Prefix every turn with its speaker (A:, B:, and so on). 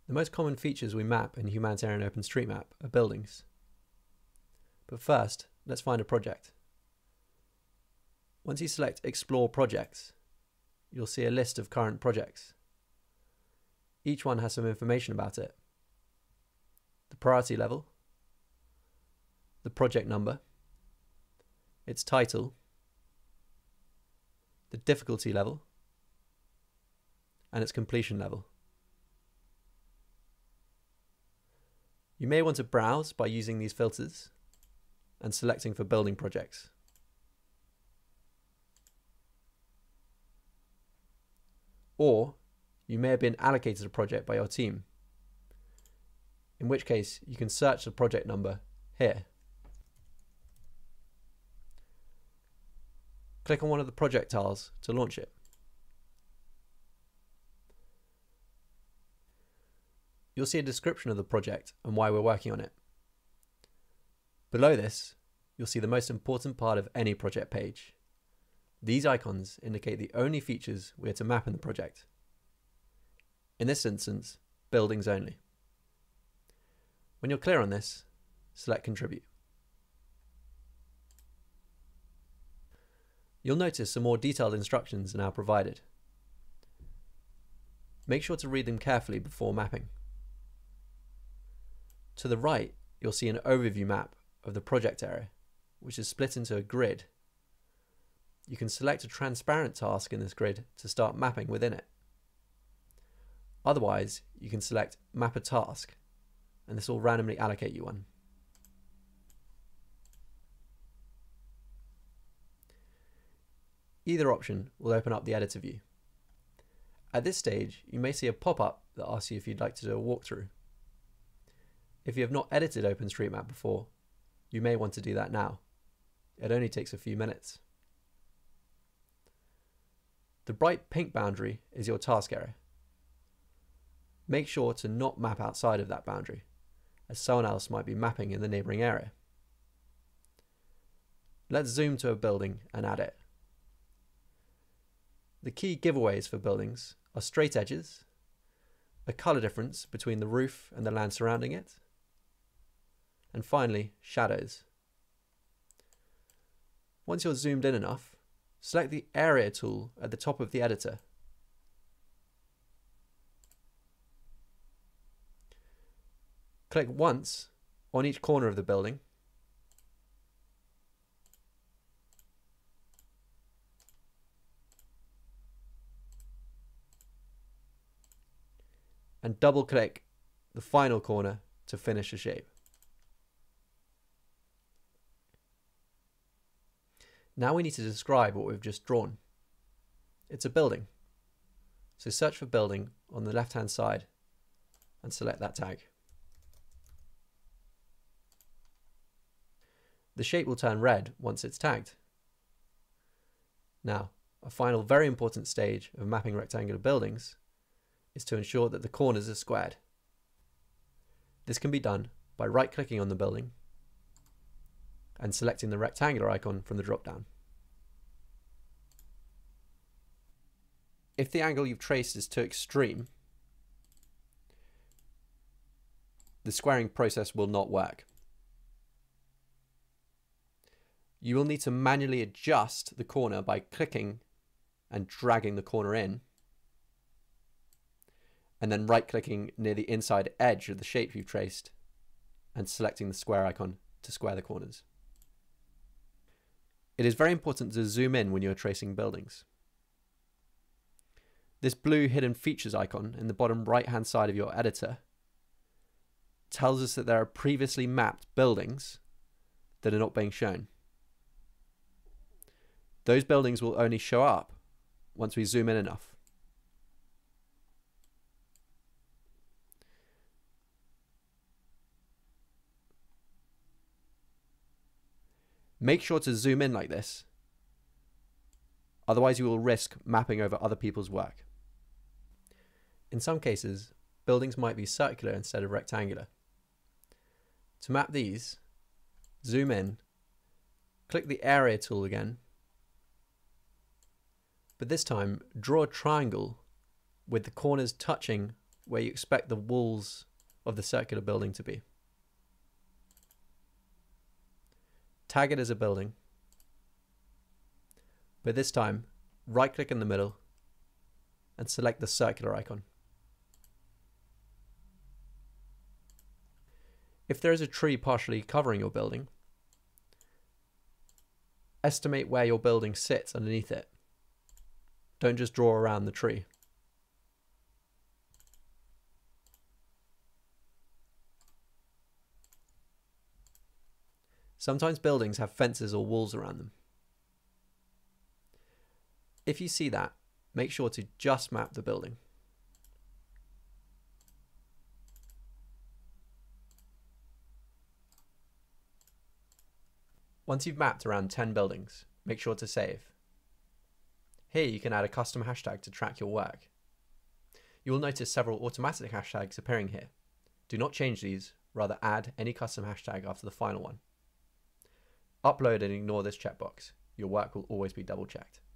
A: The most common features we map in Humanitarian OpenStreetMap are buildings. But first, let's find a project. Once you select Explore Projects, you'll see a list of current projects. Each one has some information about it. The priority level, the project number, its title, the difficulty level, and its completion level. You may want to browse by using these filters and selecting for building projects. Or you may have been allocated a project by your team, in which case you can search the project number here. Click on one of the project tiles to launch it. You'll see a description of the project and why we're working on it. Below this, you'll see the most important part of any project page. These icons indicate the only features we are to map in the project. In this instance, buildings only. When you're clear on this, select Contribute. You'll notice some more detailed instructions are now provided. Make sure to read them carefully before mapping. To the right, you'll see an overview map of the project area, which is split into a grid. You can select a transparent task in this grid to start mapping within it. Otherwise, you can select Map a Task, and this will randomly allocate you one. Either option will open up the editor view. At this stage, you may see a pop-up that asks you if you'd like to do a walkthrough. If you have not edited OpenStreetMap before, you may want to do that now. It only takes a few minutes. The bright pink boundary is your task area. Make sure to not map outside of that boundary, as someone else might be mapping in the neighbouring area. Let's zoom to a building and add it. The key giveaways for buildings are straight edges, a colour difference between the roof and the land surrounding it, and finally, shadows. Once you're zoomed in enough, select the Area tool at the top of the editor. Click once on each corner of the building, and double-click the final corner to finish the shape. Now we need to describe what we've just drawn. It's a building, so search for building on the left-hand side and select that tag. The shape will turn red once it's tagged. Now, a final very important stage of mapping rectangular buildings is to ensure that the corners are squared. This can be done by right-clicking on the building and selecting the rectangular icon from the drop-down. If the angle you've traced is too extreme, the squaring process will not work. You will need to manually adjust the corner by clicking and dragging the corner in, and then right-clicking near the inside edge of the shape you've traced and selecting the square icon to square the corners. It is very important to zoom in when you are tracing buildings. This blue hidden features icon in the bottom right-hand side of your editor tells us that there are previously mapped buildings that are not being shown. Those buildings will only show up once we zoom in enough. Make sure to zoom in like this, otherwise you will risk mapping over other people's work. In some cases, buildings might be circular instead of rectangular. To map these, zoom in, click the Area tool again, but this time draw a triangle with the corners touching where you expect the walls of the circular building to be. Tag it as a building, but this time right click in the middle and select the circular icon. If there is a tree partially covering your building, estimate where your building sits underneath it. Don't just draw around the tree. Sometimes buildings have fences or walls around them. If you see that, make sure to just map the building. Once you've mapped around 10 buildings, make sure to save. Here you can add a custom hashtag to track your work. You will notice several automatic hashtags appearing here. Do not change these, rather add any custom hashtag after the final one. Upload and ignore this checkbox. Your work will always be double checked.